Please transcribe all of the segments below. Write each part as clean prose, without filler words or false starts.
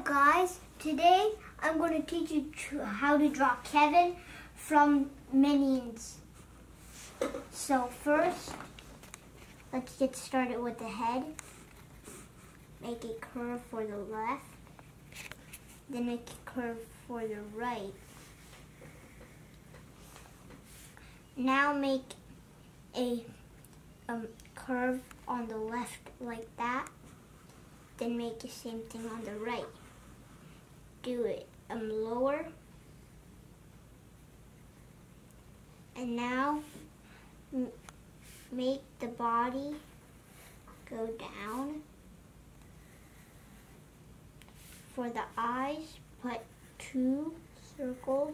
guys, today I'm going to teach you how to draw Kevin from Minions. So first, let's get started with the head. Make a curve for the left, then make a curve for the right. Now make a curve on the left like that. Then make the same thing on the right. Do it lower. And now make the body go down. For the eyes, put 2 circles.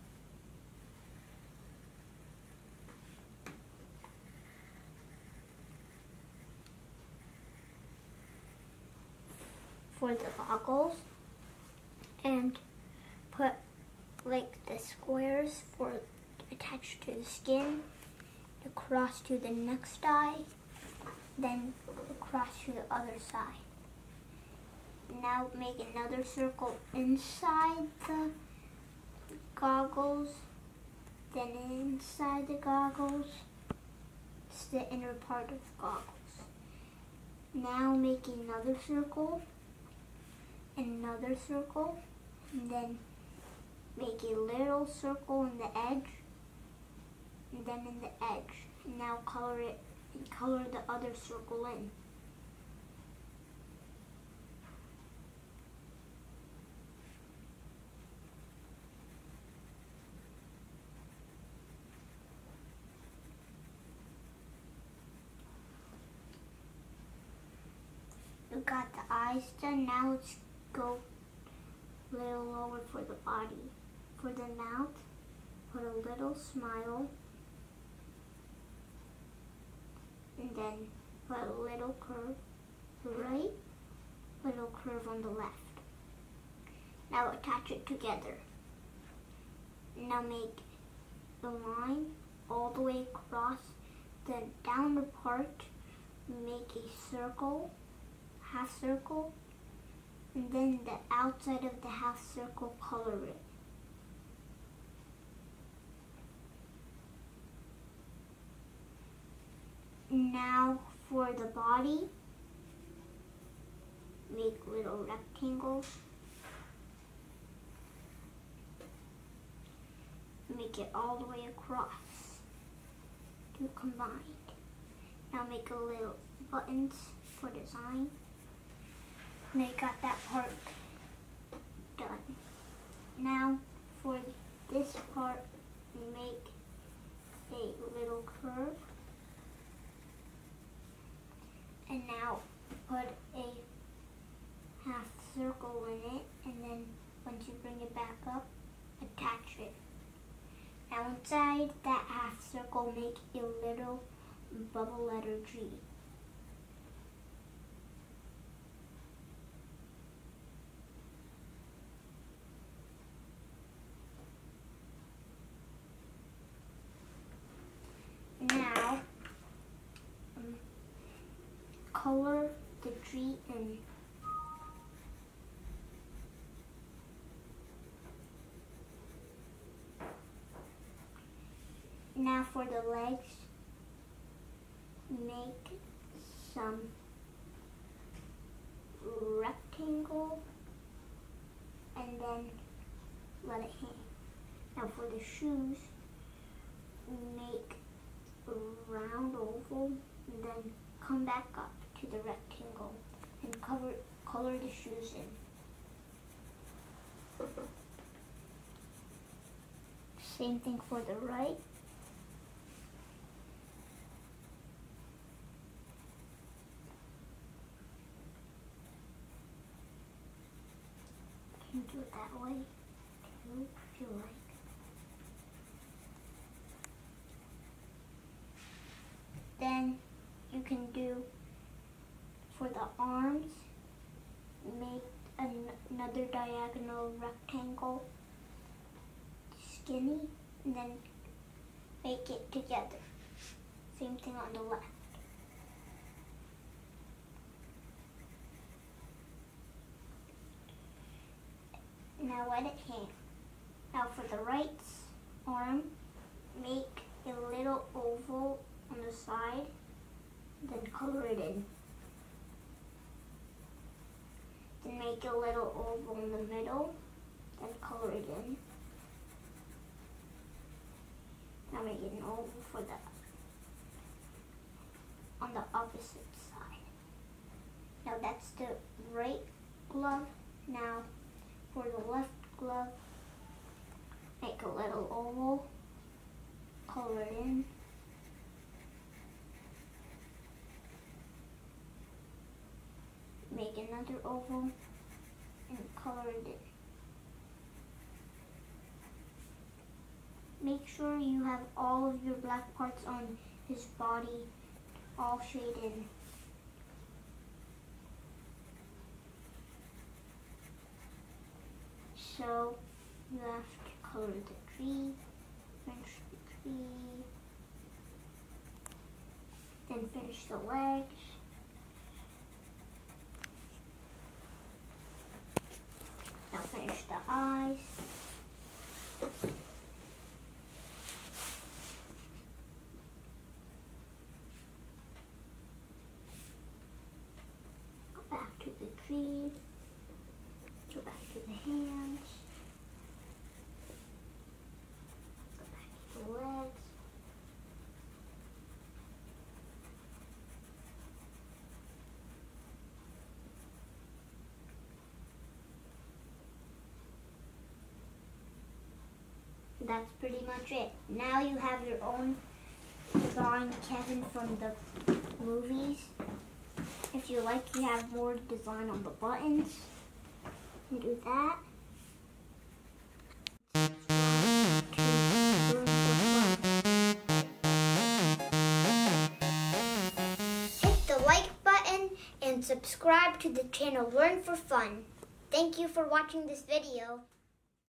For the goggles, and put like the squares for attached to the skin, across to the next eye, then across to the other side. Now make another circle inside the goggles, then inside the goggles. It's the inner part of the goggles. Now make another circle, another circle, and then make a little circle in the edge, and then in the edge. Now color it and color the other circle in. You got the eyes done. Now let's go a little lower for the body. For the mouth, put a little smile, and then put a little curve to the right, little curve on the left. Now attach it together. Now make the line all the way across, then down the part, make a circle, half circle, and then the outside of the half circle, color it. Now for the body, make little rectangles. Make it all the way across to combine. Now make a little buttons for design. Now you got that part done. Now for this part, make a little curve. And now put a half circle in it, and then once you bring it back up, attach it. Now inside that half circle, make a little bubble letter G. Now, color the G in. Now for the legs, make some rectangle and then let it hang. Now for the shoes, make a round oval and then come back up to the rectangle and color the shoes in. Same thing for the right. You can do it that way too if you like. Then you can do for the arms, make another diagonal rectangle, skinny, and then make it together. Same thing on the left. Now let it hang. Now for the right arm, make a little oval on the side, then color it in. Then make a little oval in the middle, then color it in. Now make an oval for the on the opposite side. Now that's the right glove. Now for the left glove, make a little oval, color it in. Make another oval and color it in. Make sure you have all of your black parts on his body all shaded in. So you have to color the tree, finish the tree, then finish the legs. Now finish the eyes. Go back to the tree. Go back to the hands. Go back to the legs. That's pretty much it. Now you have your own design, Kevin, from the movies. If you like, you have more design on the buttons. You do that. Hit the like button and subscribe to the channel Learn for Fun. Thank you for watching this video.